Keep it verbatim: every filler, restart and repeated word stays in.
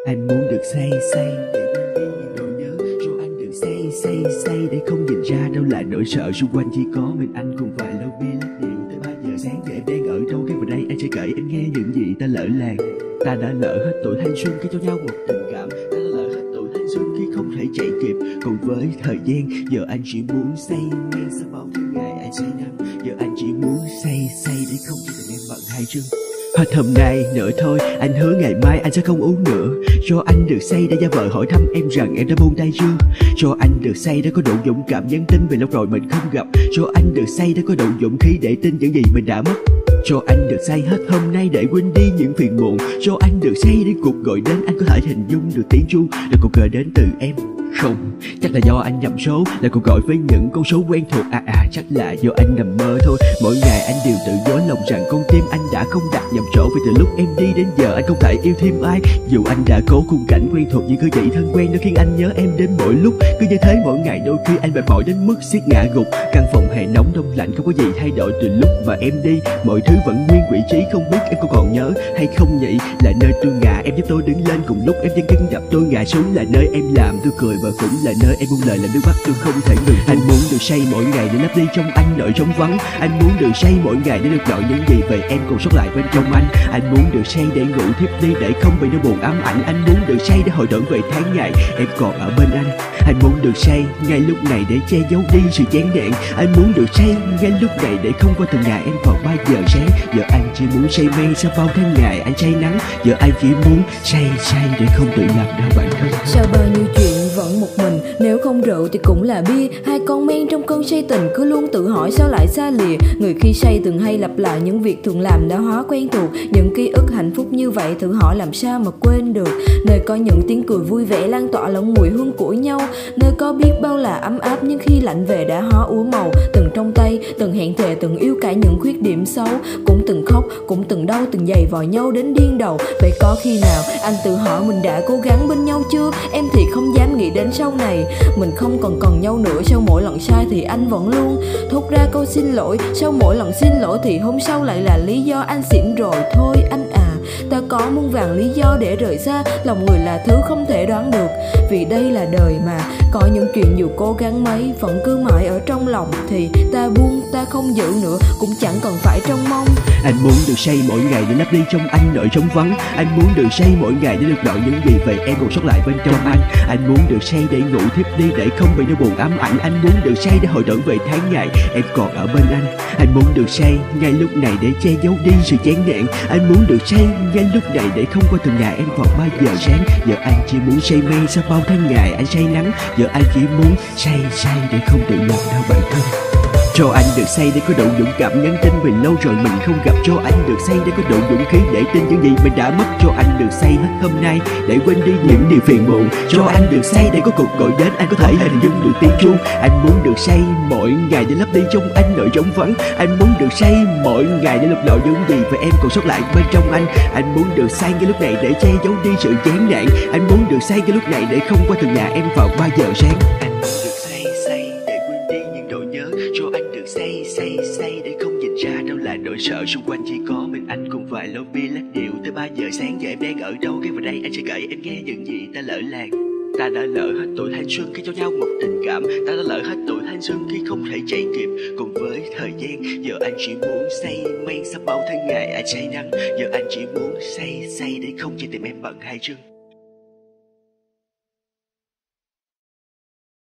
Anh muốn được say say để quên đi những nỗi nhớ. Cho anh được say say say để không nhìn ra đâu là nỗi sợ. Xung quanh chỉ có mình anh cùng vài lô bia lắc điệu tới ba giờ sáng. Giờ em đang ở đâu cái vào đây anh sẽ kể em nghe những gì ta lỡ làng. Ta đã lỡ hết tuổi thanh xuân khi cho nhau một tình cảm. Ta đã lỡ hết tuổi thanh xuân khi không thể chạy kịp. Còn với thời gian giờ anh chỉ muốn say men sau bao nhiêu ngày anh say nắng. Giờ anh chỉ muốn say say để không cho tình em bận hai chân. Hết hôm nay nữa thôi, anh hứa ngày mai anh sẽ không uống nữa. Cho anh được say để gia vợ hỏi thăm em rằng em đã buông tay chưa. Cho anh được say để có đủ dũng cảm nhắn tin vì lâu rồi mình không gặp. Cho anh được say để có đủ dũng khí để tin những gì mình đã mất. Cho anh được say hết hôm nay để quên đi những phiền muộn. Cho anh được say để cuộc gọi đến anh có thể hình dung được tiếng chuông là cuộc gọi đến từ em. Không, chắc là do anh nhầm số, là cuộc gọi với những con số quen thuộc. À à, chắc là do anh nằm mơ thôi. Mỗi ngày anh đều tự dối lòng rằng con tim anh đã không đặt nhầm chỗ. Vì từ lúc em đi đến giờ anh không thể yêu thêm ai. Dù anh đã cố khung cảnh quen thuộc nhưng cứ vậy thân quen nó khiến anh nhớ em đến mỗi lúc. Cứ như thế mỗi ngày đôi khi anh mệt mỏi đến mức siết ngã gục. Căn phòng hè nóng đông lạnh không có gì thay đổi từ lúc mà em đi. Mọi thứ vẫn nguyên vị trí, không biết em có còn nhớ hay không nhỉ. Là nơi tôi ngã em giúp tôi đứng lên cùng lúc em chân chân đập tôi ngã xuống. Là nơi em làm tôi cười và cũng là nơi em buông lời làm nước mắt tôi không thể ngừng. Anh muốn được say mỗi ngày để lấp đi trong anh nỗi trống vắng. Anh muốn được say mỗi ngày để được nói những gì về em còn sót lại bên trong anh. Anh muốn được say để ngủ thiếp đi để không bị nỗi buồn ám ảnh. Anh muốn được say để hồi tưởng về tháng ngày em còn ở bên anh. Anh muốn được say ngay lúc này để che giấu đi sự chán nản. Anh muốn được say ngay lúc này để không qua từng ngày em vào ba giờ sáng. Giờ anh chỉ muốn say men sau bao tháng ngày anh say nắng. Giờ anh chỉ muốn say say để không tự làm đau bản thân. Sao bao nhiêu chuyện vẫn một mình, nếu không rượu thì cũng là bia. Hai con men trong cơn say tình cứ luôn tự hỏi sao lại xa lìa. Người khi say từng hay lặp lại những việc thường làm đã hóa quen thuộc. Những ký ức hạnh phúc như vậy thử hỏi làm sao mà quên được. Nơi có những tiếng cười vui vẻ lan tỏa lẫn mùi hương của nhau. Nơi có biết bao là ấm áp nhưng khi lạnh về đã hóa úa màu. Từng trong tay, từng hẹn thề, từng yêu cả những khuyết điểm xấu. Cũng từng khóc, cũng từng đau, từng giày vò nhau đến điên đầu. Vậy có khi nào anh tự hỏi mình đã cố gắng bên nhau chưa? Em thì không dám nghĩ đến sau này mình không còn cần nhau nữa. Sau mỗi lần sai thì anh vẫn luôn thốt ra câu xin lỗi. Sau mỗi lần xin lỗi thì hôm sau lại là lý do anh xỉn rồi. Thôi anh à, ta có muôn vàng lý do để rời xa. Lòng người là thứ không thể đoán được. Vì đây là đời mà có những chuyện dù cố gắng mấy vẫn cứ mãi ở trong lòng. Thì ta buông, ta không giữ nữa cũng chẳng cần phải trông mong. Anh muốn được say mỗi ngày để lấp đi trong anh nỗi trống vắng. Anh muốn được say mỗi ngày để được nói những gì về em còn sót lại bên trong anh. Anh muốn được say để ngủ thiếp đi để không bị nỗi buồn ám ảnh. Anh muốn được say để hồi tưởng về tháng ngày em còn ở bên anh. Anh muốn được say ngay lúc này để che giấu đi sự chán nản. Anh muốn được say ngay lúc này để không qua từng ngày em vào ba giờ sáng. Giờ anh chỉ muốn say men sau bao tháng ngày anh say nắng. Giờ anh chỉ muốn say say để không tự làm đau bản thân. Cho anh được say để có đủ dũng cảm nhắn tin vì lâu rồi mình không gặp. Cho anh được say để có đủ dũng khí để tin những gì mình đã mất. Cho anh được say hết hôm nay để quên đi những điều phiền muộn. Cho anh được say để có cuộc gọi đến anh có thể hình dung được tiếng chuông. Anh muốn được say mỗi ngày để lấp đi trong anh nỗi trống vắng. Anh muốn được say mỗi ngày để lục lọi những gì về em còn sót lại bên trong anh. Anh muốn được say ngay lúc này để che giấu đi sự chán nản. Anh muốn được say ngay lúc này để không qua từng nhà em vào ba giờ sáng. Anh muốn được say say để quên đi những nỗi nhớ. Cho anh được say say say để không nhìn ra đâu là nỗi sợ. Xung quanh chỉ có mình anh cùng vài lô bia lắc điệu tới ba giờ sáng. Giờ em đang ở đâu cái vào đây anh sẽ kể em nghe những gì ta lỡ làng. Ta đã lỡ hết tuổi thanh xuân khi cho nhau một tình cảm. Ta đã lỡ hết tuổi thanh xuân khi không thể chạy kịp. Cùng với thời gian giờ anh chỉ muốn say men sau bao tháng ngày anh say nắng. Giờ anh chỉ muốn say say để không chỉ tìm em bận hai chân.